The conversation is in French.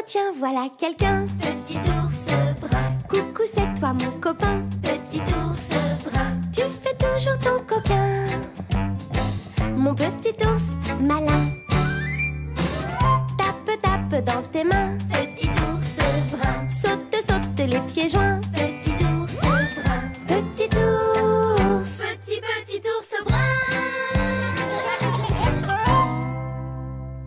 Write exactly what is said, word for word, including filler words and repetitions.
tiens, voilà quelqu'un. Petit ours brun, Coucou, c'est toi mon copain. petit ours brun, Tu fais toujours ton coquin, mon petit ours malin. Tape, tape dans tes mains, petit ours brun, saute, saute les pieds joints.